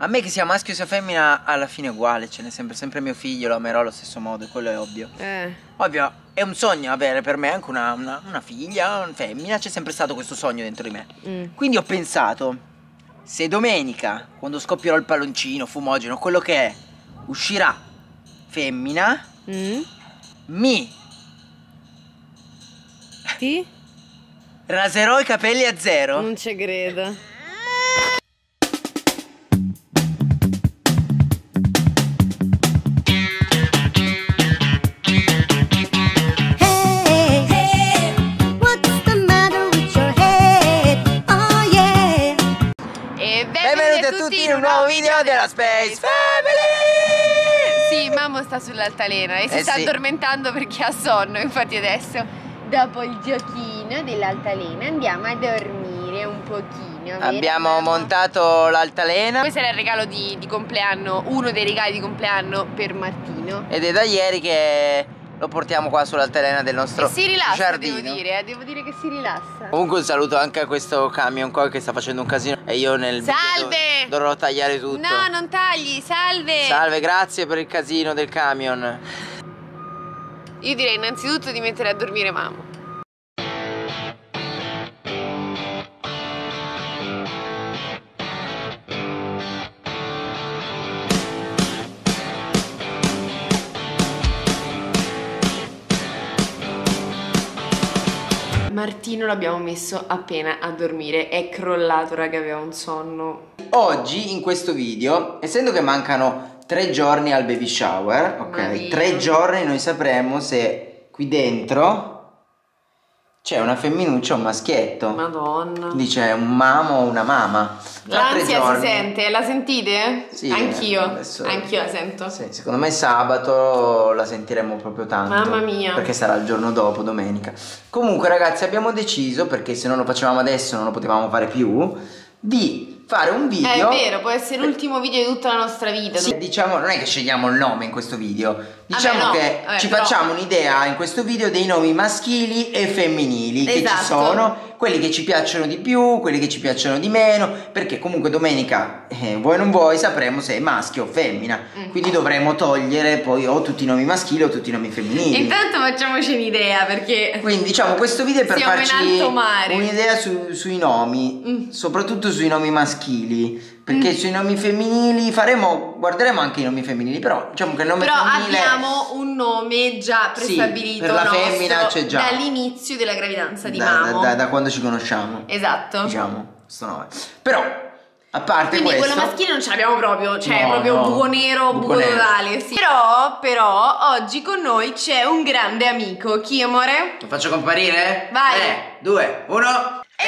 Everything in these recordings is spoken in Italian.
A me che sia maschio o sia femmina alla fine è uguale, ce n'è sempre mio figlio, lo amerò allo stesso modo, quello è ovvio. Ovvio, è un sogno avere per me anche una figlia, una femmina, c'è sempre stato questo sogno dentro di me. Quindi ho pensato, se domenica, quando scoppierò il palloncino, fumogeno, quello che è, uscirà femmina, Ti? raserò i capelli a zero. Non ci credo. Benvenuti a tutti in un nuovo video della Space Family! Sì, mamma sta sull'altalena e si sta addormentando perché ha sonno. Infatti adesso, dopo il giochino dell'altalena, andiamo a dormire un pochino. Abbiamo montato l'altalena. Questo era il regalo di compleanno, uno dei regali di compleanno per Martino. Ed è da ieri che lo portiamo qua sull'altalena del nostro si rilassa, giardino. devo dire che si rilassa. Comunque un saluto anche a questo camion qua che sta facendo un casino e io nel video dovrò tagliare tutto. No, non tagli, salve! Salve, grazie per il casino del camion. Io direi innanzitutto di mettere a dormire mamma. Martino l'abbiamo messo appena a dormire, è crollato raga, aveva un sonno. Oggi in questo video, essendo che mancano 3 giorni al baby shower, ok, 3 giorni noi sapremo se qui dentro c'è una femminuccia o un maschietto. Madonna. Dice un mamo o una mama. L'ansia si sente, la sentite? Sì, anch'io, adesso anch'io la sento. Sì, secondo me sabato la sentiremo proprio tanto. Mamma mia. Perché sarà il giorno dopo, domenica. Comunque ragazzi abbiamo deciso, perché se non lo facevamo adesso non lo potevamo fare più, di fare un video. È vero, può essere l'ultimo video di tutta la nostra vita. Sì, diciamo, non è che scegliamo il nome in questo video. Diciamo che ci però facciamo un'idea in questo video dei nomi maschili e femminili che ci sono, quelli che ci piacciono di più, quelli che ci piacciono di meno, perché comunque domenica, vuoi non vuoi, sapremo se è maschio o femmina. Quindi dovremo togliere poi o tutti i nomi maschili o tutti i nomi femminili. Intanto facciamoci un'idea, perché quindi diciamo questo video è per siamo farci in alto mare. un'idea sui nomi, soprattutto sui nomi maschili. Perché sui nomi femminili guarderemo anche i nomi femminili, però diciamo che il nome femminile abbiamo un nome già prestabilito, per la femmina c'è già dall'inizio della gravidanza di Mamo. Da quando ci conosciamo. Esatto. Diciamo, questo nome. Però, a parte quindi questo, quello maschile non ce l'abbiamo proprio, cioè proprio buco nero, buco totale, sì. Però oggi con noi c'è un grande amico. Chi, amore? Lo faccio comparire? Vai. 3, 2, 1. E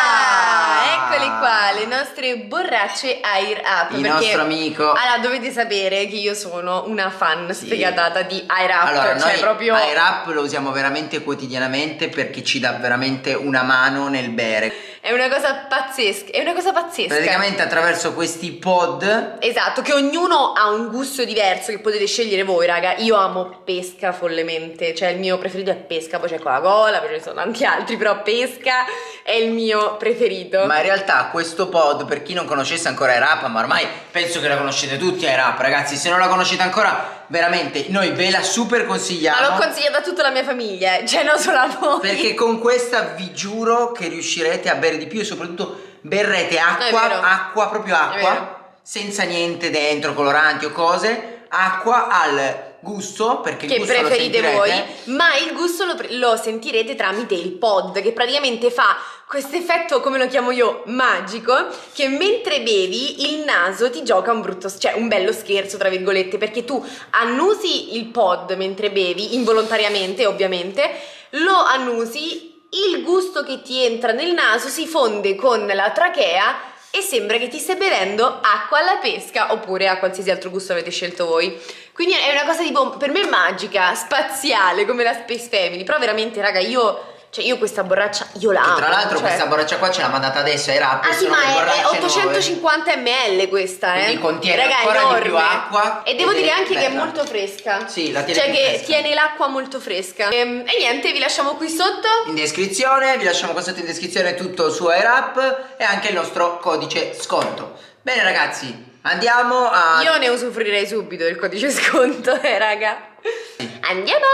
voilà! Eccoli qua, le nostre borracce Air Up. Il nostro amico. Allora, dovete sapere che io sono una fan sfegatata di Air Up. Allora, cioè noi proprio Air Up lo usiamo veramente quotidianamente perché ci dà veramente una mano nel bere. È una cosa pazzesca, è una cosa pazzesca. Praticamente attraverso questi pod. Esatto, che ognuno ha un gusto diverso che potete scegliere voi, raga. Io amo pesca follemente, cioè il mio preferito è pesca, poi c'è Coca-Cola, poi ce ne sono tanti altri, però pesca è il mio preferito. Ma in realtà questo pod, per chi non conoscesse ancora Air Up, ma ormai penso che la conoscete tutti Air Up, ragazzi, se non la conoscete ancora, veramente noi ve la super consigliamo. Ma l'ho consigliata a tutta la mia famiglia, cioè non solo a voi. Perché con questa vi giuro che riuscirete a bere di più e soprattutto berrete acqua, proprio acqua, senza niente dentro, coloranti o cose, acqua al gusto, perché il gusto preferite lo voi, ma il gusto lo sentirete tramite il pod, che praticamente fa questo effetto, come lo chiamo io, magico, che mentre bevi il naso ti gioca un bello scherzo tra virgolette, perché tu annusi il pod mentre bevi, involontariamente ovviamente, lo annusi, il gusto che ti entra nel naso si fonde con la trachea e sembra che ti stai bevendo acqua alla pesca oppure a qualsiasi altro gusto avete scelto voi. Quindi è una cosa tipo, per me magica, spaziale, come la Space Family. Però veramente, raga, io questa borraccia, io la amo. Tra l'altro questa borraccia qua ce l'ha mandata adesso ai Rap. Ah sì, ma è 850 ml questa, quindi contiene raga, ancora enorme. di più acqua. E devo dire anche che è molto fresca. Sì, la tiene cioè più che fresca. tiene l'acqua molto fresca. E niente, vi lasciamo qui sotto in descrizione, vi lasciamo qua sotto in descrizione tutto su Air Up e anche il nostro codice sconto. Bene ragazzi, Andiamo a... Io ne usufruirei subito del codice sconto, raga. Andiamo!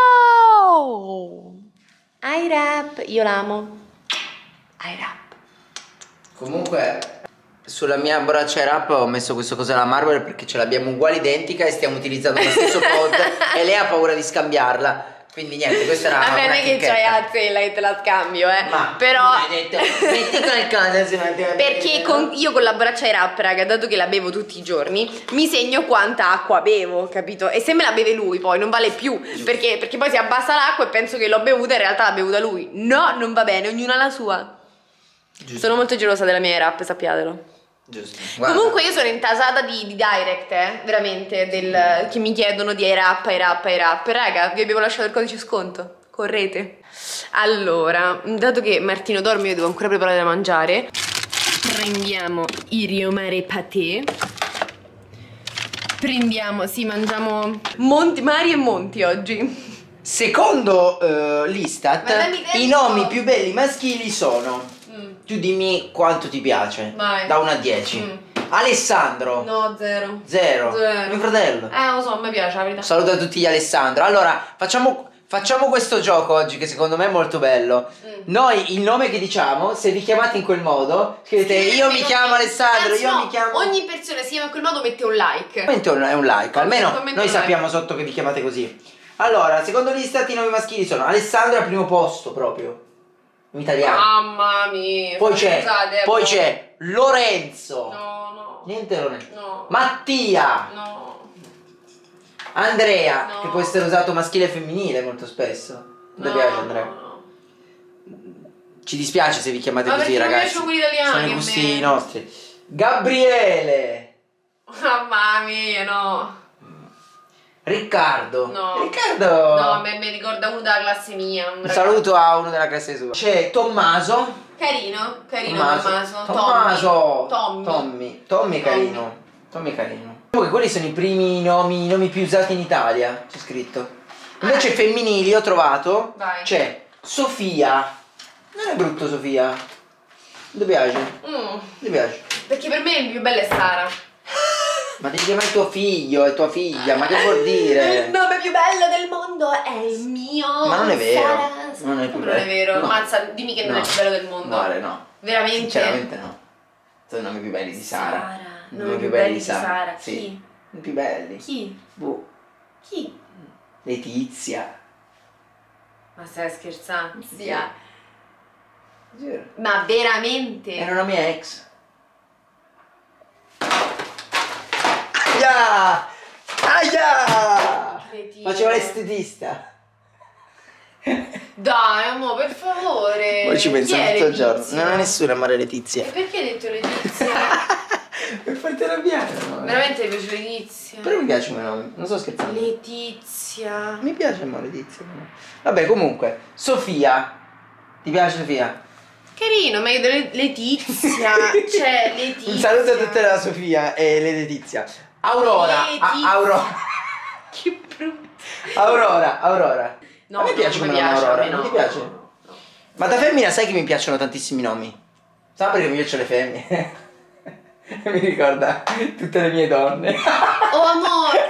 iRap, io l'amo. iRap. Comunque, sulla mia borraccia rap ho messo questo cos'è la Marvel perché ce l'abbiamo uguale identica e stiamo utilizzando lo stesso pod e lei ha paura di scambiarla. Quindi niente, questa era vabbè, una non è che c'hai Azzella che te la scambio, Ma però hai detto, metti qualcosa se non ti va bene, perché no? io con la borraccia rap, raga, dato che la bevo tutti i giorni, mi segno quanta acqua bevo, capito? E se me la beve lui poi non vale più, perché poi si abbassa l'acqua e penso che l'ho bevuta, in realtà l'ha bevuta lui. No, non va bene, ognuno ha la sua. Giusto. Sono molto gelosa della mia rap, sappiatelo. Giusto. Comunque io sono intasata di direct, veramente, che mi chiedono di iRap. Raga, vi abbiamo lasciato il codice sconto, correte. Allora, dato che Martino dorme, io devo ancora preparare da mangiare. Prendiamo i riomare paté. Mangiamo mari e monti oggi. Secondo l'Istat, i nomi più belli maschili sono... Tu dimmi quanto ti piace. Vai. Da 1 a 10. Alessandro. No, 0. 0. Mio fratello. Lo so, mi piace la verità. Saluta tutti gli Alessandro. Allora, facciamo questo gioco oggi che secondo me è molto bello. Noi il nome che diciamo, se vi chiamate in quel modo, scrivete io mi chiamo Alessandro, io mi chiamo... Ogni persona si chiama in quel modo mette un like. È un like, almeno commento noi un sappiamo like. sotto che vi chiamate così. Allora, secondo l'Istat i nomi maschili sono Alessandro al primo posto proprio. In italiano. Mamma mia. Poi c'è Lorenzo. No. Niente Lorenzo. No. Mattia. No. Andrea, No. che può essere usato maschile e femminile molto spesso. Non ti piace Andrea? No. Ci dispiace se vi chiamate Ma così, perché ragazzi. mi piacciono quelli italiani Sono i a gusti me. nostri. Gabriele. Mamma mia, no. Riccardo. No. Riccardo. No, a me mi ricorda uno della classe mia. Un saluto a uno della classe sua. C'è Tommaso. Carino Tommaso. Tommy è carino. Tommy è carino. Comunque quelli sono i primi nomi più usati in Italia, c'è scritto. Invece femminili ho trovato. Vai. C'è Sofia. Non è brutto Sofia. Ti piace? Ti piace? Perché per me il più bello è Sara. Ma devi chiamare tuo figlio e tua figlia, ma che vuol dire? Il nome più bello del mondo è il mio. Ma non è vero. Sara. Non è più Come bello. non è vero? No. Mazza, dimmi che non è il più bello del mondo. Vale, no. Veramente? Sinceramente no. Sono i nomi più belli di Sara. I nomi più belli di Sara. Sì. Chi? I più belli. Chi? Boh. Chi? Letizia. Ma stai scherzando? Sì. Giuro. Ma veramente? Era una mia ex. Aia! Aia! Cretino. Faceva l'estetista. Dai, amore, per favore. Poi ci penso Chi è tutto il giorno. Letizia? Non è nessuno amare Letizia. E perché hai detto Letizia? Per farti arrabbiare, no? Veramente mi piace Letizia? Però mi piace il mio nome, non sto scherzando. Letizia. Mi piace amore Letizia. Vabbè, comunque, Sofia. Ti piace Sofia? Carino, meglio Letizia. Cioè, Letizia. Un saluto a tutta la Sofia e le Letizia. Aurora. Letizia. Aurora. Che brutto. Aurora. No, a me piace non come mi nome piace, Aurora, a me non no. ti piace? No. Ma da femmina sai che mi piacciono tantissimi nomi? Sai perché mi piacciono le femmine? Mi ricorda tutte le mie donne. Oh amore.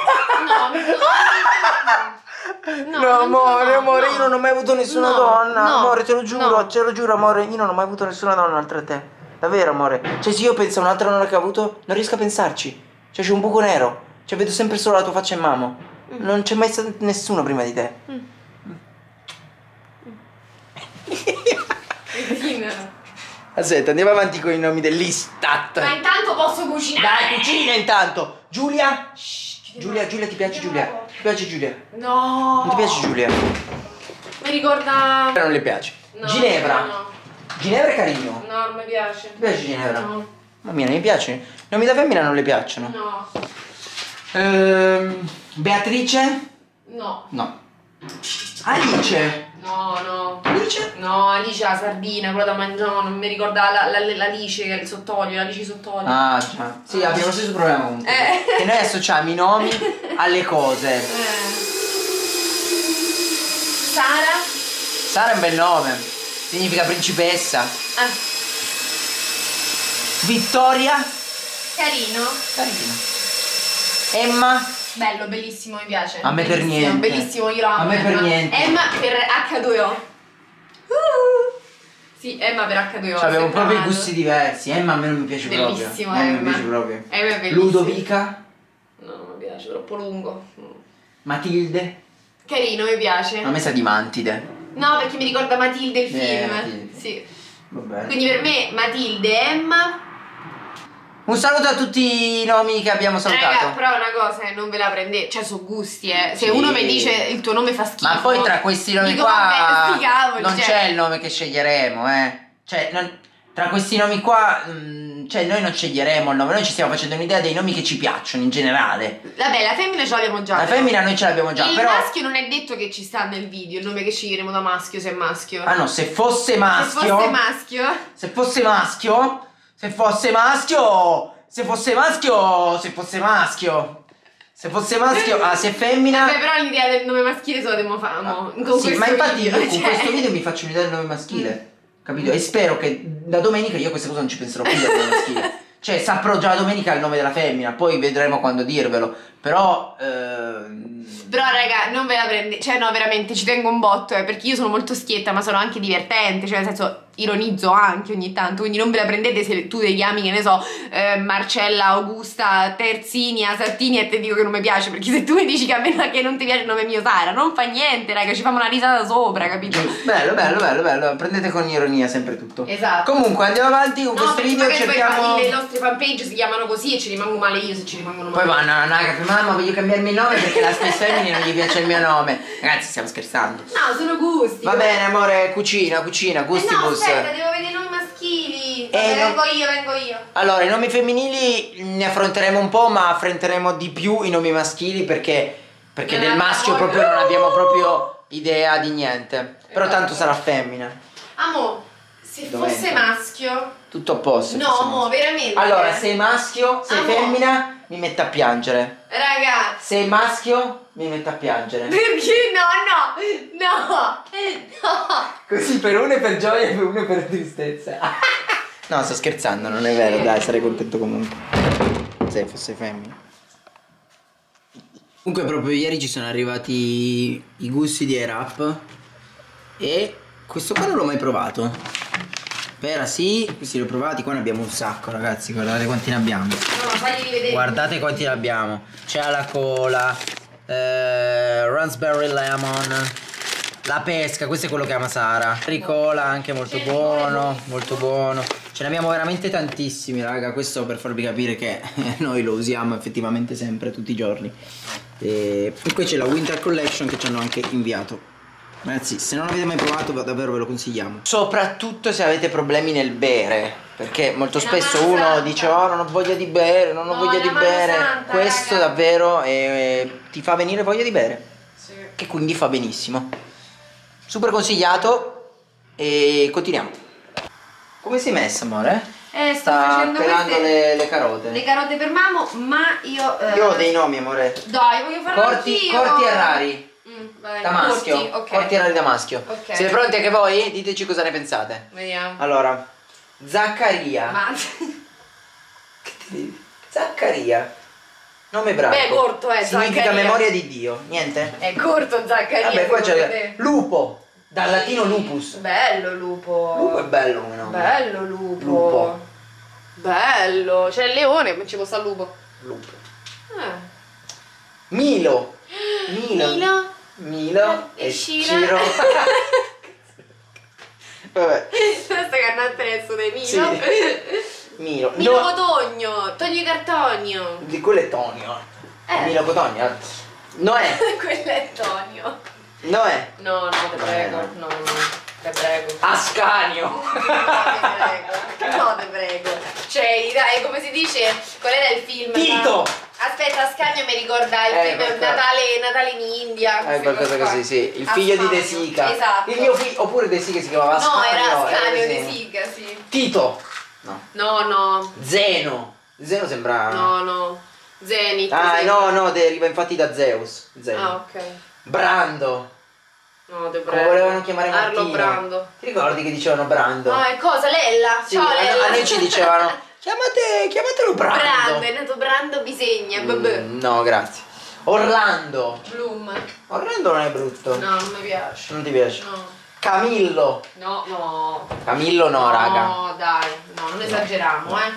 No, amore, io non ho mai avuto nessuna donna. no, Amore, te lo giuro, no. te lo giuro, amore, io non ho mai avuto nessuna donna oltre a te. Davvero, amore. Cioè, se io penso a un'altra donna che ho avuto, non riesco a pensarci. Cioè, c'è un buco nero. Cioè, vedo sempre solo la tua faccia in mano. Non c'è mai stato nessuno prima di te. Aspetta, andiamo avanti con i nomi dell'Istat. Ma intanto posso cucinare. Dai, cucina intanto. Giulia. Giulia, ti piace Giulia? Ti piace Giulia? No. Non ti piace Giulia? Mi ricorda. Non le piace. No, Ginevra. no. Ginevra è carino. No, non mi piace. Ti piace Ginevra? No. Mamma mia, non mi piace. I nomi da femmina non le piacciono. No. Beatrice? No. No. Alice? No. Alice? No, Alice la sardina, quella da mangiare, non mi ricorda l'Alice che è il sottolio, l'Alice sottolio. Ah, già. Sì, abbiamo lo stesso problema comunque. Che noi associamo i nomi alle cose. Sara? Sara è un bel nome. Significa principessa. Vittoria? Carino. Emma. Bello, bellissimo, mi piace. A me per niente. Bellissimo, io lo amo. A me per niente. Emma per H2O. Sì, Emma per H2O. Abbiamo proprio i gusti diversi. Emma a me non mi piace bellissimo, proprio. Emma. Mi piace proprio. Emma è bellissimo. Ludovica. No, non mi piace, troppo lungo. Matilde. Carino, mi piace. A me sa di Mantide. No, perché mi ricorda Matilde il film. Matilde. Sì. Va bene. Quindi per me Matilde, Emma. Un saluto a tutti i nomi che abbiamo salutato. Raga, però una cosa, non ve la prendete, cioè sono gusti, Se Sì. uno mi dice il tuo nome fa schifo. Ma poi tra questi nomi dico, qua vabbè, sti cavoli, non cioè. c'è il nome che sceglieremo, Cioè, tra questi nomi qua, cioè noi non sceglieremo il nome, noi ci stiamo facendo un'idea dei nomi che ci piacciono in generale. Vabbè, la femmina ce l'abbiamo già. La femmina noi ce l'abbiamo già, il però... maschio non è detto che ci sta nel video, il nome che sceglieremo da maschio, se è maschio. Ah no, se fosse maschio... Se fosse maschio. Se fosse maschio... Se fosse maschio... Se fosse maschio... Se fosse maschio... Ah, se è femmina... Vabbè, però l'idea del nome maschile se lo devo famo. Sì, ma infatti io con cioè. questo video mi faccio un'idea del nome maschile. Capito? E spero che da domenica io queste cose non ci penserò più del nome maschile. Cioè saprò già domenica il nome della femmina, poi vedremo quando dirvelo. Però raga, non ve la prendete. Cioè no, veramente ci tengo un botto, perché io sono molto schietta, ma sono anche divertente. Cioè nel senso ironizzo anche ogni tanto. Quindi non ve la prendete se tu ti chiami, che ne so, Marcella, Augusta, Terzinia, Sartini, e te dico che non mi piace. Perché se tu mi dici che a me che non ti piace il nome mio Sara, non fa niente, raga, ci facciamo una risata sopra, capito? bello. Prendete con ironia sempre tutto. Esatto. Comunque andiamo avanti con questo video, cerchiamo... Le nostre fanpage si chiamano così e ci rimango male io se ci rimangono male. Poi vanno, raga, mamma voglio cambiarmi il nome perché la Space Family non gli piace il mio nome. Ragazzi, stiamo scherzando. No, sono gusti. Va bene, amore, cucina, gustibus. No, aspetta, devo vedere i nomi maschili. Vengo io. Allora, i nomi femminili ne affronteremo un po', ma affronteremo di più i nomi maschili perché del maschio proprio non abbiamo proprio idea di niente. Però tanto sarà femmina. Amo, se fosse maschio... Tutto a posto. No, mo, veramente. Allora, sei maschio, sei femmina, mi metto a piangere. Ragazzi. Sei maschio, mi metto a piangere. Perché no. Così per uno è per gioia e per uno è per tristezza. No, sto scherzando, non è vero, dai, sarei contento comunque. Se fosse femmina. Comunque proprio ieri ci sono arrivati i gusti di Air-Up e questo qua non l'ho mai provato. Spera sì, questi li ho provati, qua ne abbiamo un sacco ragazzi, guardate quanti ne abbiamo. No, fagli rivedere. Guardate quanti ne abbiamo. C'è la cola, raspberry lemon, la pesca, questo è quello che ama Sara. Ricola anche molto buono, molto buono. Ce ne abbiamo veramente tantissimi raga, questo per farvi capire che noi lo usiamo effettivamente sempre, tutti i giorni. E poi c'è la Winter Collection che ci hanno anche inviato. Ragazzi, se non l'avete mai provato davvero ve lo consigliamo. Soprattutto se avete problemi nel bere, perché molto spesso uno dice oh non ho voglia di bere, non ho voglia di bere. Questo davvero ti fa venire voglia di bere, sì. Che quindi fa benissimo. Super consigliato. E continuiamo. Come sei messa amore? Sto facendo pelando le carote. Le carote per Mamo, ma io ho dei nomi amore. Dai, voglio farlo anch'io. Corti e rari. Vai, da maschio, corti e rari da maschio. Okay. Siete pronti anche voi? Diteci cosa ne pensate. Vediamo. Allora, Zaccaria. Ma... Zaccaria. Nome bravo. Beh, corto, significa Zaccaria. Memoria di Dio. Niente? È corto Zaccaria. Vabbè, qua c'è Lupo. Dal latino lupus. Bello Lupo. Lupo è bello come nome. Bello Lupo. Bello. C'è il leone, ma ci può stare lupo. Lupo. Milo e Ciro. Vabbè. Questa cannata adesso dei Milo. Sì. Milo Cotogno. Togli Cartonio. Di quello è Tonio. Milo Cotogno. Noè. Quello è Tonio. Noè. No, te prego. No, te prego. Ascanio. No, te prego. Cioè, dai, come si dice? Qual era il film? Tito. Aspetta, Ascanio mi ricorda il film Natale in India. Qualcosa così, sì. Il figlio di De Sica. Esatto. Il mio figlio, oppure De Sica si chiamava Ascanio. No, era Ascanio De Sica, sì. Tito. No. Zeno sembra... No. Zenith. No, deriva infatti da Zeus. Ah, ok. Brando. No, te prego. Come volevano chiamare Martino. Arlo Brando. Ti ricordi che dicevano Brando? No, è cosa? Lella? Sì, Ciao Lella. a noi ci dicevano Chiamatelo Brando. Brando, è nato Brando Bisegna. No, grazie. Orlando. Bloom. Orlando non è brutto. No, non mi piace. Non ti piace? No. Camillo. No. Camillo no, raga. No, dai. No, non esageriamo, No.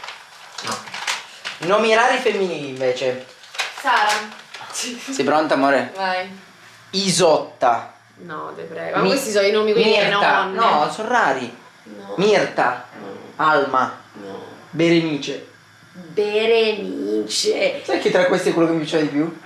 Nomi rari femminili invece. Sara. Sei pronta, amore? Vai. Isotta. No, te prego. Ma questi sono i nomi quelli delle Mirta. nonne. No, sono rari. No. Mirta. Alma. No. Berenice. Berenice. Sai che tra questi è quello che mi piace di più?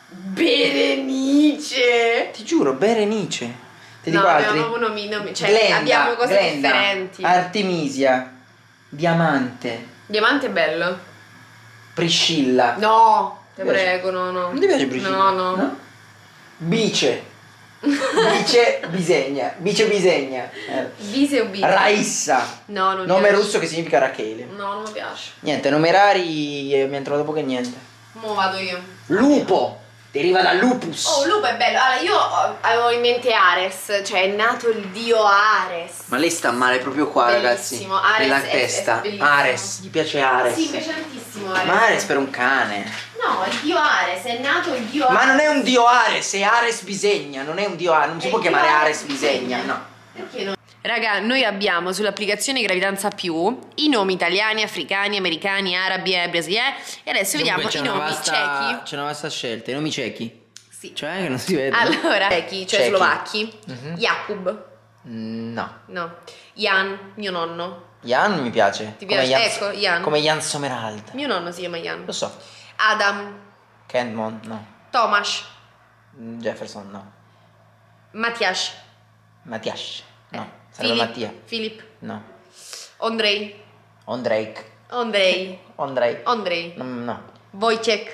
Berenice. Ti giuro, Berenice. Ti No, dico altri? abbiamo nomi, cioè Glenda, abbiamo cose Glenda, differenti. Artemisia. Diamante. Diamante è bello. Priscilla. No, te Ti piace? prego, no. Non ti piace Priscilla? No. Bice. Bice Bisegna. Bice Bisegna. Bise o bise? Raissa. No, non mi Nome piace. russo che significa Rachele. No, non mi piace. Niente, nomi rari mi hanno trovato poco e niente. Mo vado io. Lupo. Deriva da lupus. Oh, Lupo è bello. Allora, io avevo in mente Ares, cioè è nato il dio Ares. Ma lei sta male proprio qua, Bellissimo. ragazzi. Ares Nella è testa. bellissimo. Ares. Gli piace Ares. Sì, mi piace tantissimo Ares. Ma Ares per un cane. No, il dio Ares, è nato il dio Ares. Ma non è un dio Ares, è Ares Bisegna. Non è un dio Ares. Non si È può il dio chiamare Ares Ares Bisegna, no. Perché no? Raga, noi abbiamo sull'applicazione Gravidanza Più i nomi italiani, africani, americani, arabi e brasiliani. E adesso vediamo i nomi cechi. C'è una vasta scelta. I nomi cechi. Sì. Cioè che non si vede. Allora, cechi, cioè Cechi. slovacchi. Mhm. Jakub. No. No. Jan, mio nonno. Jan mi piace. Ti Come piace? Ecco, Jan. Come Jan Somerhalder. Mio nonno si chiama Jan. Lo so. Adam. Kenmon, no. Tomas. Jefferson, no. Mattias. Mattias, no. Sarebbe Mattia. Filip. No. Ondrej. Ondrake. Ondrej. Ondrej. Ondrej. No. Wojciech.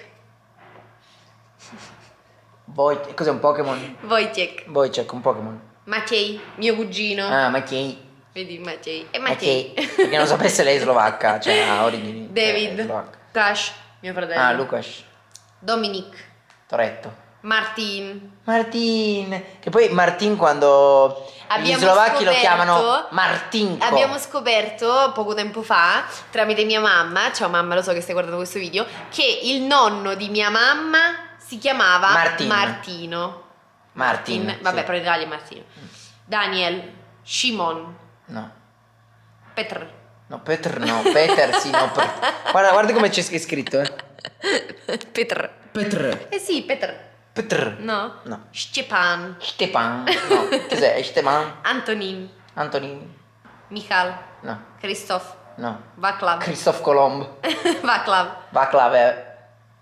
Cos'è un Pokémon? Wojciech. Wojciech, un Pokémon. Maciej, mio cugino. Ah, Maciej. Vedi Maciej. E Maciej. Maciej. Perché non sapesse lei è slovacca, cioè ha origini. David. slovacche. Lukasz, mio fratello. Ah, Lukas. Dominic. Toretto. Martin. Martin. Che poi Martin quando gli slovacchi lo chiamano Martinko. Abbiamo scoperto poco tempo fa, tramite mia mamma, ciao mamma, lo so che stai guardando questo video, che il nonno di mia mamma si chiamava Martino. Martin. Vabbè, sì. però in Italia è Martino. Daniel. Shimon. No. Petr. No, Peter no. Peter sì, no. Guarda come c'è scritto, Petr. Petr. Eh sì, Petr. Petr. No? No. Stepan. Stepan. No. Cos'è? Stepan. Antonin. Antonini. Michal. No. Christoph. No. Vaclav. Christoph Colomb. Vaclav. Vaclav è...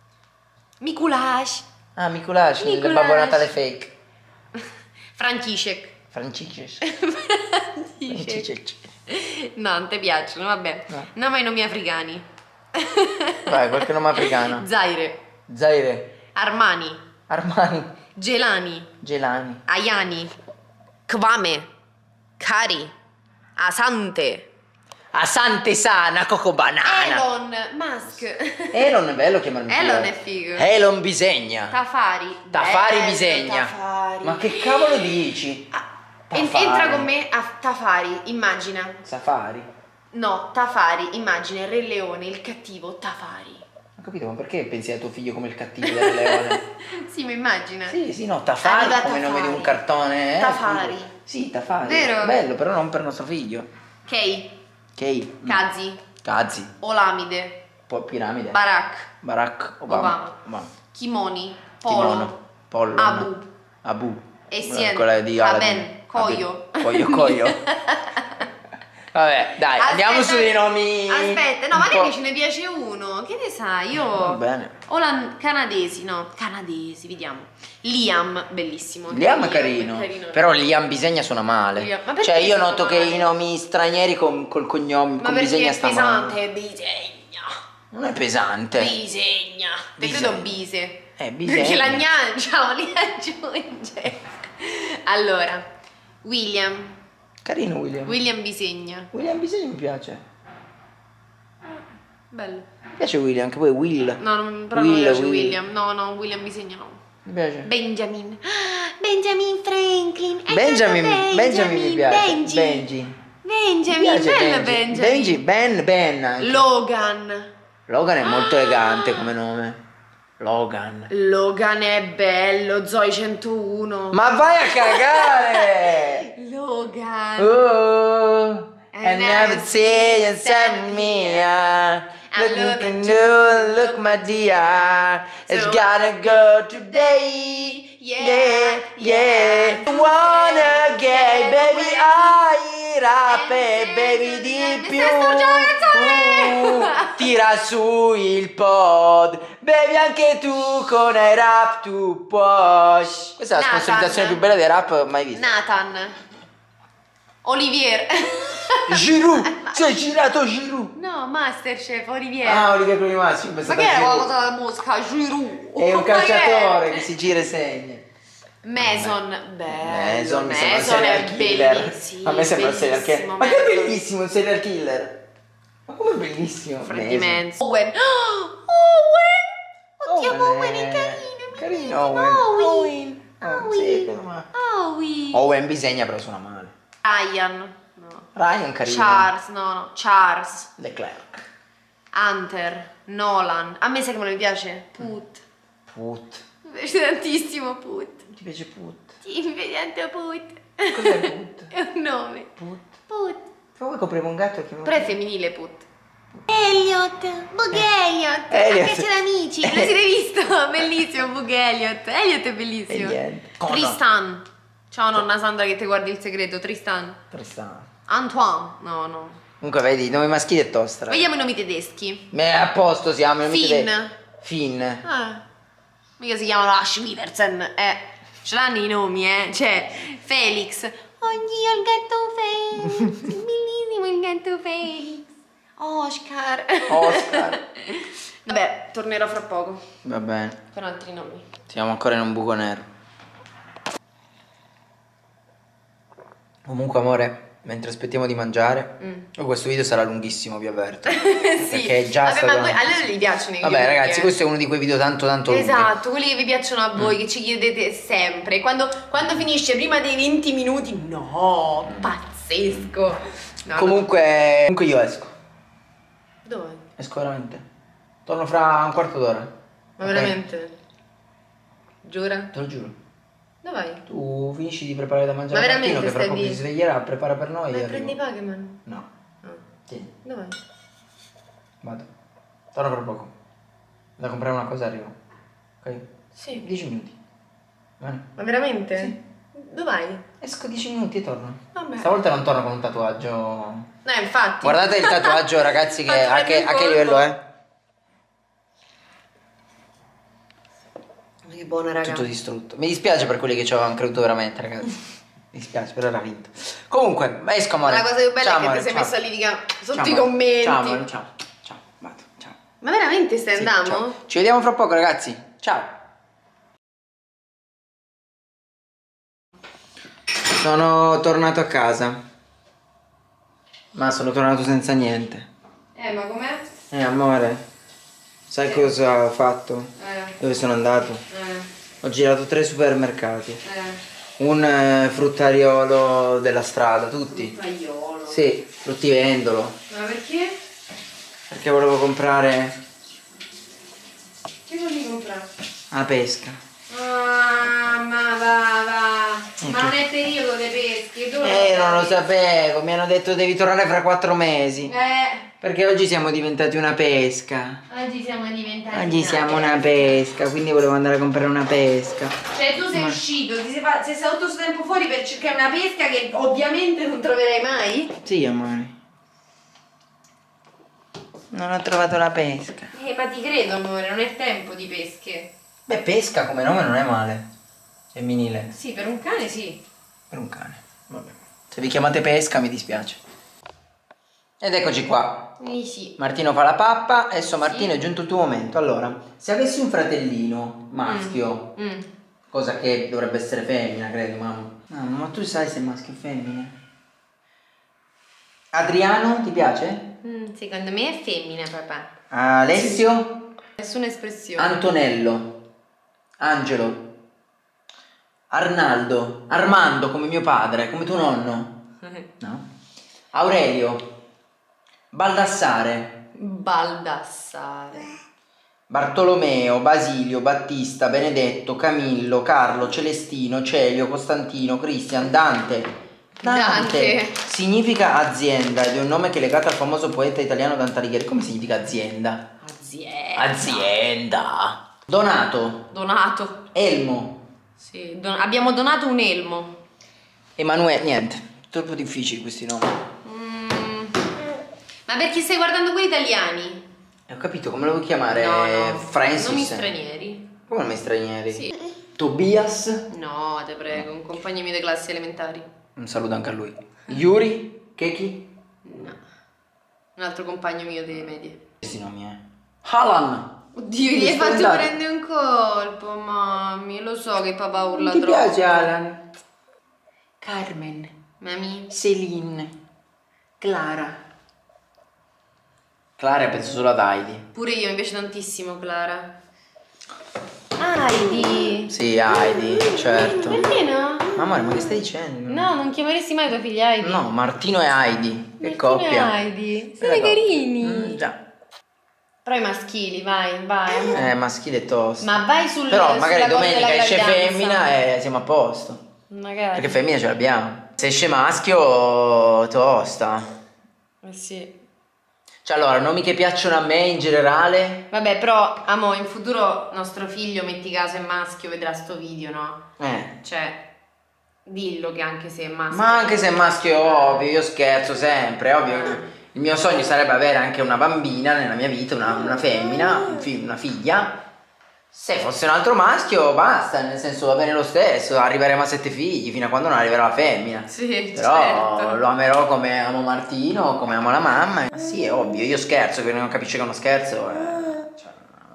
Mikuláš. Ah, Mikuláš, il Mikuláš. Babbo Natale fake. František. Franciscus. František. No, non ti piacciono, vabbè. No. No, ma i nomi africani. Vai, qualche nome africano. Zaire. Zaire. Armani. Armani. Gelani. Gelani. Ayani. Kwame. Kari. Asante. Asante Sana, Coco Banana. Elon Musk. Elon è bello chiamarmi. Elon è figo. Elon Bisegna. Tafari. Tafari Bello, Bisegna. Tafari. Ma che cavolo dici? Tafari. Entra con me a Tafari, immagina. Safari. No, Tafari, immagina il Re Leone, il cattivo Tafari. Ho capito, ma perché pensi a tuo figlio come il cattivo del leone? Sì, ma immagina. Sì, no, Tafari Arriva come nome di un Tafari. cartone. Tafari. Figo. Sì, Tafari. Vero? Bello, però non per nostro figlio. Kei, Kei. Kazi, Kazi. Olamide, Poi piramide. Barack, Obama. Kimoni, Polo, Kimono. Pollo. Abu. no. Abu. Essien, Quella di Aladdin. Aben, Koyo. Koyo. Vabbè, dai, andiamo su dei nomi. Aspetta, no, un magari po'. ce ne piace uno. Che ne sai? Io. Va bene. Canadesi, no. Canadesi, vediamo. Liam, bellissimo. Liam è carino. Però Liam Bisegna suona male. Liam. Ma perché Cioè, io suona noto che male? i nomi stranieri col cognome, Ma con perché Bisegna è sta male. pesante? Bisegna. Non è pesante. Bisegna. Te Bisegna. credo Bise. Bisegna. Perché la gnancia li aggiunge. Allora, William. Carino William. William Bisegna. William Bisegna mi piace. Bello. Mi piace William, anche poi Will. No, però non mi piace Will. William. No, William Bisegna no. Mi piace. Benjamin. Benjamin Franklin. È Benjamin stato mi piace. Benji. Benji. Benjamin, bello Benjamin. Ben anche. Logan È molto elegante come nome. Logan è bello, Zoe 101. Ma vai a cagare! Logan. Oh, I never see you send me look my dear, it's gotta go today. Yeah. Wanna get baby rape, baby di più. Tira su il pod, bevi anche tu con i rap tu puoi. Questa è la sponsorizzazione più bella dei rap mai vista. Nathan. Olivier. Giroud, sei girato Giroud. No, Masterchef, Olivier. Ah, Olivier con i maschi. Ma che era qualcosa da Mosca? Giroud. È un calciatore che si gira e segna. Mason, bello. Mason È bellissimo. A me sembra un serial killer. Ma che è bellissimo un serial killer. Ma come è bellissimo. Freddy Manson. Owen. Oddio, Owen è carino. Owen. Owen bisogna però suona male. Ryan carino. Charles. Leclerc. Hunter. Nolan. A me sai come mi piace? Put. Mi piace tantissimo Put. Ti piace Put? Sì, mi piace tanto Put. Cos'è Put? È un nome. Put. Poi copriamo un gatto e chiamiamo. Però è femminile Put. Bug Elliot. Anche c'è amici. Lo siete visto? Bellissimo Bug Elliot. Elliot è bellissimo. Tristan. Ciao nonna Sandra che ti guardi il segreto. Tristan. Antoine. No. Comunque vedi, i nomi maschili è tosta. Vediamo i nomi tedeschi. A posto siamo. Finn. Mica si chiamano Ash Widersen. Ce l'hanno i nomi, Cioè, Felix. Oddio, il gatto Felix. Bellissimo il gatto Felix. Oscar. Vabbè, tornerò fra poco. Va bene. Con altri nomi. Siamo ancora in un buco nero. Comunque amore, mentre aspettiamo di mangiare, questo video sarà lunghissimo, vi avverto. Sì. Perché è già Vabbè, stato... ma a loro gli piacciono i video. Vabbè ragazzi, questo è uno di quei video tanto lunghi. Esatto, quelli che vi piacciono a voi, che ci chiedete sempre. Quando finisce prima dei 20 minuti, no, pazzesco. No, comunque io esco. Dove? Esco veramente. Torno fra un quarto d'ora. Ma veramente? Giura? Te lo giuro. Dove vai? Tu finisci di preparare da mangiare. Ma veramente che fra stai poco si sveglierà, prepara per noi. Ma e prendi arrivo. Pac-Man? No. Sì. Dove vai? Vado. Torno fra poco. Da comprare una cosa e arrivo. Ok? Sì. 10 minuti. Bene. Ma veramente? Sì. Dove vai? Esco 10 minuti e torno. Vabbè. Stavolta non torno con un tatuaggio. Infatti. Guardate il tatuaggio, ragazzi, che a che livello è? Che buona raga. Tutto distrutto. Mi dispiace per quelli che ci avevano creduto veramente, ragazzi. Mi dispiace, però era vinto. Comunque, esco amore. La cosa più bella ciao, è che amore, ti sei ciao. messa lì sotto Ciao, i commenti. Ciao amore, ciao. Vado, ciao. Ma veramente stai Sì, andando? ciao. Ci vediamo fra poco, ragazzi. Ciao. Sono tornato a casa. Ma sono tornato senza niente. Ma com'è? Amore, sai cosa ho fatto? Dove sono andato? Ho girato 3 supermercati. Un fruttaiolo della strada, tutti. Fruttaiolo? Sì, fruttivendolo. Ma perché? Perché volevo comprare Che volevi comprare? la pesca. Ma va. Ma non è periodo dei peschi, Non lo sapevo, mi hanno detto devi tornare fra 4 mesi. Perché oggi siamo diventati una pesca. Oggi siamo diventati una pesca, quindi volevo andare a comprare una pesca. Cioè tu sei uscito, sei stato tutto questo tempo fuori per cercare una pesca che ovviamente non troverai mai? Sì, amore. Non ho trovato la pesca. Ma ti credo amore, non è tempo di pesche. Beh, pesca come nome non è male. Femminile. Sì, per un cane sì. Per un cane. Vabbè. Se vi chiamate pesca mi dispiace. Ed eccoci qua. Sì. Martino fa la pappa. Adesso Martino è giunto il tuo momento. Allora, se avessi un fratellino maschio, cosa che dovrebbe essere femmina, credo, mamma. Ma tu sai se è maschio o femmina? Adriano, ti piace? Secondo me è femmina, papà. Alessio? Nessuna espressione. Antonello. Angelo. Arnaldo. Armando, come mio padre, come tuo nonno. No? Aurelio, Baldassare, Bartolomeo, Basilio, Battista, Benedetto, Camillo, Carlo, Celestino, Celio, Costantino, Cristian, Dante. Significa azienda ed è un nome che è legato al famoso poeta italiano Dante Alighieri. Come significa azienda? Azienda. Donato. Elmo. Sì, abbiamo donato un elmo. Emanuele, niente, troppo difficili questi nomi. Ma perché stai guardando quelli italiani? Ho capito, come lo vuoi chiamare? No. Francis? Nomi stranieri. Come nomi stranieri? Sì. Tobias? No, te prego, un compagno mio di classi elementari. Un saluto anche a lui. Yuri? Keki? No. Un altro compagno mio delle medie. Questi nomi, Alan! Oddio, gli hai fatto prendere un colpo, mammi. Lo so che papà urla troppo. Ti piace Alan? Carmen. Mami. Celine. Clara. Clara penso solo ad Heidi. Pure io, mi piace tantissimo Clara. Heidi. Sì, Heidi, certo. Perché no? Ma amore, ma che stai dicendo? No, non chiameresti mai tua figlia Heidi? No, Martino e Heidi. Che Martino coppia. e Heidi. Sono carini. Già. Però i maschili, vai, amore. Maschile è tosto. Ma vai sul Però magari domenica esce gravidanza. femmina e siamo a posto. Magari. Perché femmina ce l'abbiamo. Se esce maschio, tosta. Sì. Cioè allora, nomi che piacciono a me in generale. Vabbè, però, amo, in futuro nostro figlio, metti caso è maschio, vedrà sto video, no? Cioè, dillo che anche se è maschio. Ma anche se è maschio è ovvio, io scherzo sempre, è ovvio. Il mio sogno sarebbe avere anche una bambina nella mia vita, una femmina, una figlia. Se fosse un altro maschio, basta, nel senso va bene lo stesso, arriveremo a 7 figli fino a quando non arriverà la femmina. Sì, però certo. Lo amerò come amo Martino, come amo la mamma. Ma sì, è ovvio, io scherzo, che non capisce che è uno scherzo. Cioè,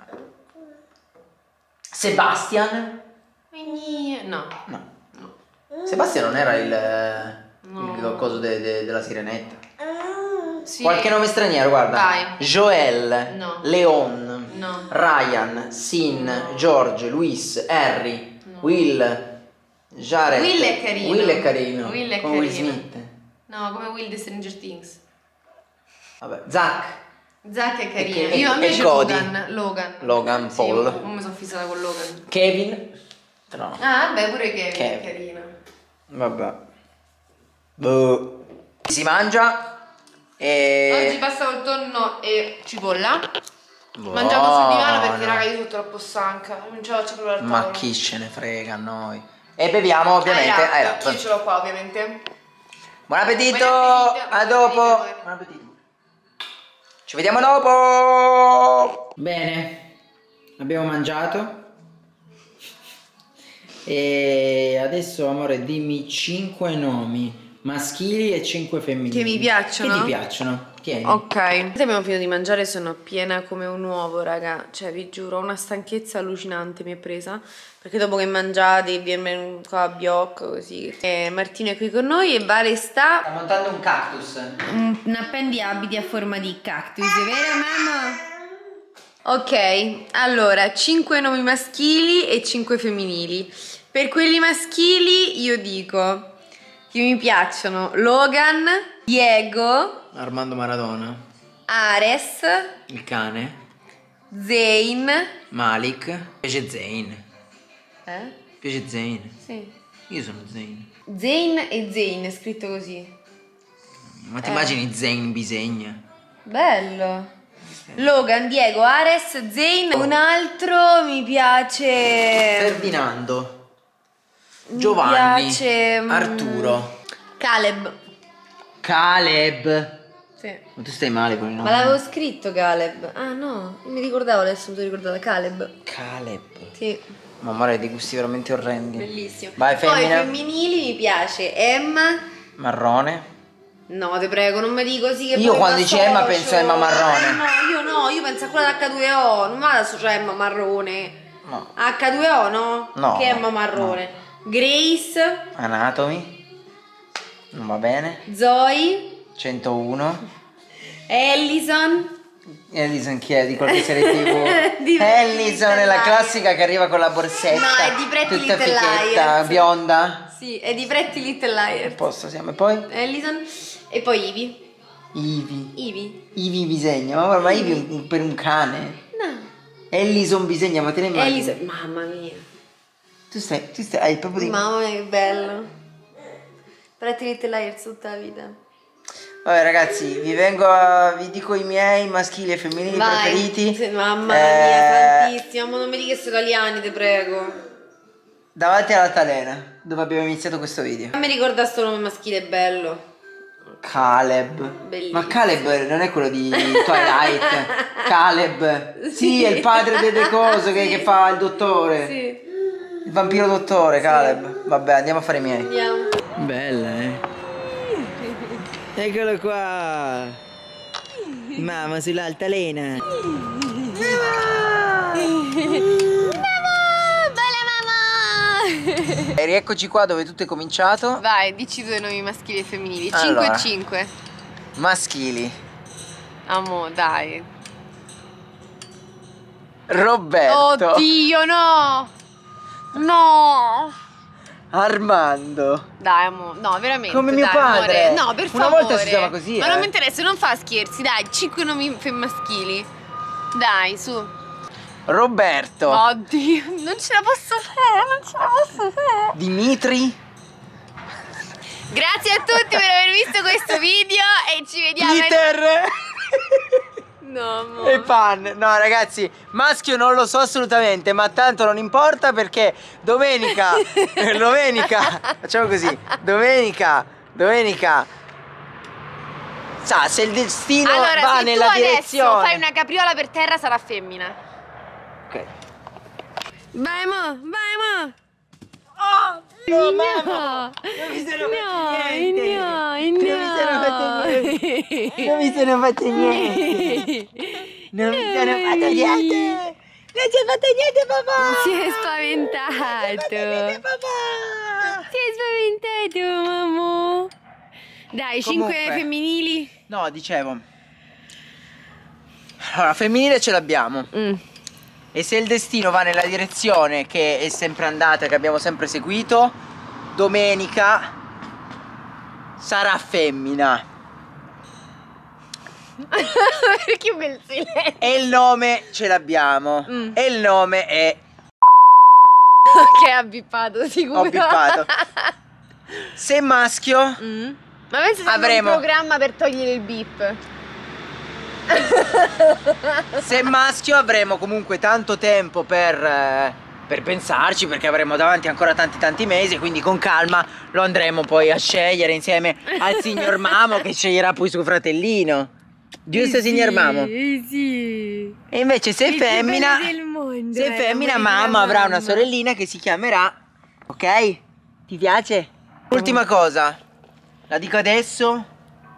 Sebastian? No. Sebastian non era il coso della sirenetta. Sì. Qualche nome straniero, guarda. Vai. Joel, No. Leon, No. Ryan, Sin, George, Luis, Harry, Will, Jared. Will è carino. Will è carino. Will è come Will carino. Smith. No, come Will di Stranger Things. Vabbè, Zach. Zach è carino. E Io invece Cody. Logan. Paul. Sì, non mi sono fissata con Logan. Kevin. No. Ah, vabbè, pure Kevin è carino. Vabbè. Boh. Si mangia. Oggi pasta col tonno e cipolla. Mangiamo sul divano perché raga io sono troppo stanca. Non ce la faccio proprio al tavolo. Ma chi ce ne frega a noi. E beviamo ovviamente. Io ce l'ho qua ovviamente. Buon appetito. Buon appetito. A dopo. Buon appetito. Ci vediamo dopo. Bene. Abbiamo mangiato. E adesso amore dimmi 5 nomi maschili e 5 femminili Che mi piacciono? Che ti piacciono? Tieni. Ok. Abbiamo finito di mangiare, sono piena come un uovo, raga. Cioè, vi giuro, una stanchezza allucinante mi è presa. Perché dopo che mangiate, viene qua a biocco così. Martino è qui con noi e Vale sta montando un cactus. un appendiabiti a forma di cactus, vero mamma? Ok, allora 5 nomi maschili e 5 femminili. Per quelli maschili io dico che mi piacciono Logan, Diego, Armando Maradona, Ares, il cane, Zayn. Malik. Piace Zayn. Piace Zayn. Sì. Io sono Zayn. Zayn e Zayn è scritto così. Ma ti immagini Zayn Bisegna? Bello. Logan, Diego, Ares, Zayn. Un altro mi piace Ferdinando, Giovanni, piace, Arturo, Caleb. Sì. Ma tu stai male con i nomi. Ma l'avevo scritto Caleb. Ah no, non mi ricordavo, adesso mi sono ricordata Caleb. Caleb. Sì. Ma amore, hai dei gusti veramente orrendi. Bellissimo. Vai, femmina. Poi femminili mi piace Emma. Marrone. No, te prego, non mi dico così che Io poi quando mi dici Emma penso a Emma Marrone. No, io penso a quella H2O, non vado a associare Emma Marrone. No. H2O, no? No. Che Emma Marrone. No. Grace. Anatomy. Non va bene. Zoe. 101. Ellison. Ellison chi è? Di qualche serie tv? Di Ellison è la Liars. classica che arriva con la borsetta. No, è di Pretty tutta Little fichetta, Liars. bionda. Sì, è di Pretty Little Liars. A posto siamo. E poi? Ellison. E poi Ivi. Ivi bisegna, ma Ivi per un cane. No. Ellison bisegna, ma te ne immagini? Mamma mia. Tu hai proprio di... Mamma mia, che bello. Pretty Liars tutta la vita. Vabbè ragazzi, vi dico i miei maschili e femminili preferiti. Mamma mia, tantissimo. Ma non mi dica che sono italiani, te prego. Davanti all'altalena, dove abbiamo iniziato questo video. Non mi ricorda sto nome maschile bello. Caleb. Bellissimo. Ma Caleb non è quello di Twilight. Caleb. Sì, è il padre del coso che fa il dottore. Sì. Il vampiro dottore, Caleb. Vabbè, andiamo a fare i miei. Andiamo. Bella, Eccolo qua. Mamma sull'altalena. E rieccoci qua dove tutto è cominciato. Vai, dici due nomi maschili e femminili. 5 Allora. e 5. Maschili. Amo, dai. Roberto. Oddio, no. No. Armando. Dai, amo. No, veramente. Come mio dai, padre. Amore. No, per Una favore. volta si chiama così. Ma non mi interessa, non fa scherzi. Dai, 5 nomi maschili. Dai, su. Roberto. Oddio, non ce la posso fare, Dimitri. Grazie a tutti per aver visto questo video e ci vediamo. Peter. No, amore. E Pan. No ragazzi, maschio non lo so assolutamente, ma tanto non importa perché domenica facciamo così, domenica sa, se il destino Allora, va se nella tu adesso direzione. fai una capriola per terra sarà femmina. Ok. Vai mo. Oh, No, mamma. Non mi sono fatto niente. No. Non mi sono fatto niente. Non mi sono fatto niente. Non ci ho fatto niente, papà. Si è spaventato. Papà. Si è spaventato, mamma. Dai, 5 Comunque. femminili. No, dicevo. Allora, femminile ce l'abbiamo. E se il destino va nella direzione che è sempre andata, che abbiamo sempre seguito, domenica sarà femmina. Perché quel silenzio? E il nome ce l'abbiamo. E il nome è... Che ha bippato, sicuro. Ho bippato. Se è maschio... Ma pensa se Avremo- un programma per togliere il beep. Se è maschio avremo comunque tanto tempo per pensarci, perché avremo davanti ancora tanti mesi, quindi con calma lo andremo poi a scegliere insieme al signor Mamo che sceglierà poi suo fratellino. Giusto, signor Mamo? Sì. E invece se è femmina, mondo, se è femmina Mamo avrà una sorellina che si chiamerà, ok? Ti piace? Ultima cosa, la dico adesso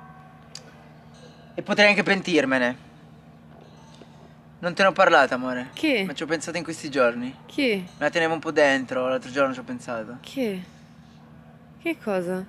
e potrei anche pentirmene. Non te ne ho parlato, amore. Che? Ma ci ho pensato in questi giorni. Che? Me la tenevo un po' dentro, l'altro giorno ci ho pensato. Che? Che cosa?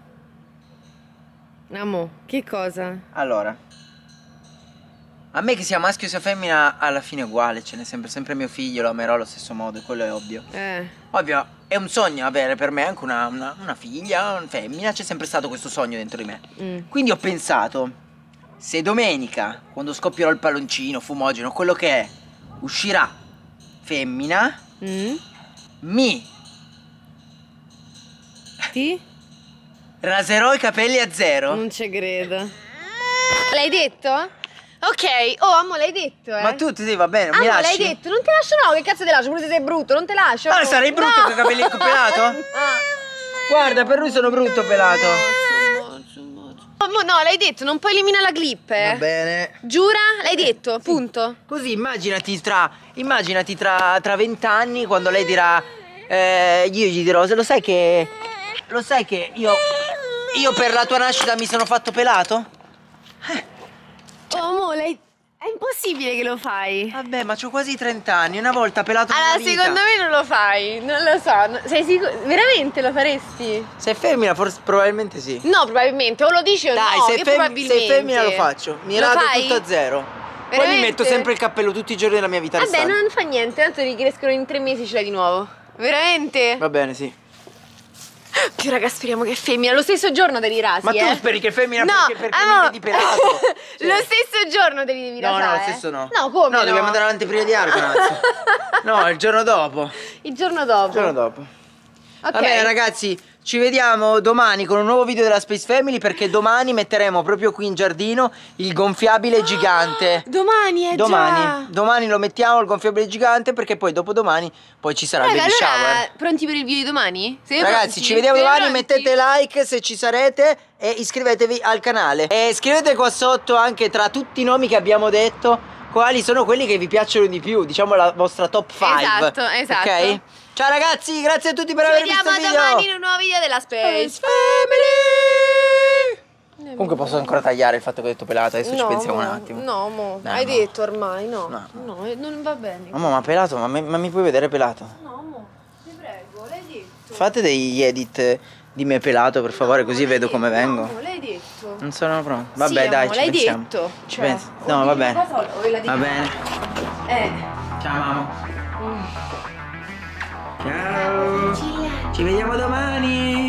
Amo, che cosa? Allora, a me che sia maschio o sia femmina alla fine è uguale, ce n'è sempre mio figlio, lo amerò allo stesso modo, e quello è ovvio. Ovvio, è un sogno avere per me anche una figlia, una femmina, c'è sempre stato questo sogno dentro di me. Quindi ho pensato, se domenica, quando scoppierò il palloncino, fumogeno, quello che è, uscirà femmina, Ti? raserò i capelli a zero. Non ci credo. L'hai detto? Ok, oh amore, l'hai detto, Ma tu sì, va bene, mi amore, lasci? l'hai detto, non ti lascio no, che cazzo ti lascio, pure se sei brutto, non ti lascio. Ah, sarei brutto con i capelli pelato? Guarda, per lui sono brutto pelato. No, l'hai detto, non puoi eliminare la clip, Va bene. Giura? L'hai detto, punto. Così immaginati tra 20 anni quando lei dirà io gli dirò, lo sai che io per la tua nascita mi sono fatto pelato? Oh, amore, è impossibile che lo fai. Vabbè, ma c'ho quasi 30 anni, una volta pelato nella Allora, vita. secondo me non lo fai, non lo so. Sei sicuro? Veramente lo faresti? Se è femmina forse probabilmente sì. No, probabilmente, o lo dici o Dai, no, se io è probabilmente. se è femmina lo faccio, mi Lo rado fai? tutto a zero. Poi mi Veramente? metto sempre il cappello tutti i giorni della mia vita Vabbè, restante. non fa niente, tanto ricrescono in 3 mesi, ce l'hai di nuovo. Veramente? Va bene, sì. Più raga, speriamo che è femmina. Lo stesso giorno devi rasi. Ma tu speri che è femmina perché mi vedi pelato? Cioè. Lo stesso giorno devi rasare. No, lo stesso no. No, come? No, dobbiamo andare all'anteprima di Argonauts. No, il giorno dopo. Il giorno dopo. Il giorno dopo. Ok. Va bene ragazzi, ci vediamo domani con un nuovo video della Space Family, perché domani metteremo proprio qui in giardino il gonfiabile gigante. Domani già. Domani lo mettiamo il gonfiabile gigante, perché poi dopodomani poi ci sarà il baby shower. Pronti per il video di domani? Ragazzi, ci vediamo domani, mettete like se ci sarete e iscrivetevi al canale. E scrivete qua sotto anche, tra tutti i nomi che abbiamo detto, quali sono quelli che vi piacciono di più, diciamo la vostra top 5. Esatto. Ok? Ciao ragazzi, grazie a tutti per aver visto il video. Ci vediamo domani in un nuovo video della Space Family. Comunque posso ancora tagliare il fatto che ho detto pelato, adesso ci pensiamo un attimo. No, mo, hai detto ormai, no, non va bene. Ma pelato, ma mi puoi vedere pelato? No, mo, ti prego, l'hai detto. Fate degli edit di me pelato per favore, così vedo come vengo. No, l'hai detto. Non sono pronto. Vabbè, dai, ci pensiamo. Detto. Ci pensi? No, va bene. Va bene. Ciao mamma. Ciao. Ci vediamo domani.